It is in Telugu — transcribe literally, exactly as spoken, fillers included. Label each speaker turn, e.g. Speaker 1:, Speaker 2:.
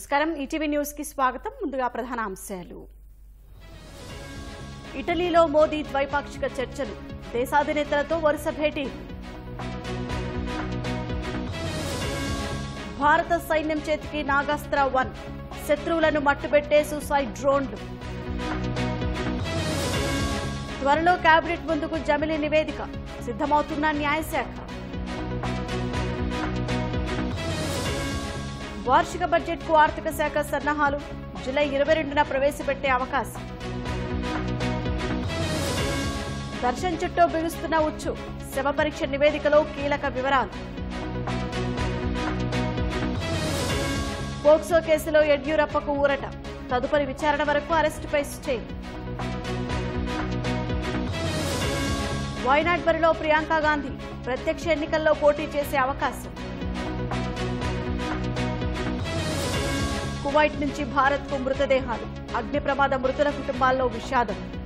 Speaker 1: నమస్కారం ఈటీవీ న్యూస్ కి స్వాగతం ముందుగా ప్రధాన అంశాలు ఇటలీలో మోదీ ద్వైపాక్షిక చర్చలు దేశాధినేతలతో వరుస భేటీలు భారత సైన్యం చేతికి నాగాస్త్ర వన్ శత్రువులను మట్టుబెట్టే సూసైడ్ డ్రోన్లు త్వరలో కేబినెట్ ముందుకు జమిలీ నివేదిక సిద్ధమవుతున్న న్యాయశాఖ వార్షిక బడ్జెట్ కు ఆర్థిక శాఖ సన్నాహాలు జూలై ఇరవై రెండున ప్రవేశపెట్టే అవకాశం దర్శన్ చుట్టూ బిగుస్తున్న ఉచ్చు శవ పరీక్ష నివేదికలో కీలక వివరాలు పోక్సో కేసులో యడ్యూరప్పకు ఊరట తదుపరి విచారణ వరకు అరెస్టుపై స్టే వైనాడ్ బరిలో ప్రియాంక గాంధీ ప్రత్యక్ష ఎన్నికల్లో పోటీ చేసే అవకాశం కువైట్ నుంచి భారత్కు మృతదేహాలు అగ్ని ప్రమాద మృతుల కుటుంబాల్లో విషాదం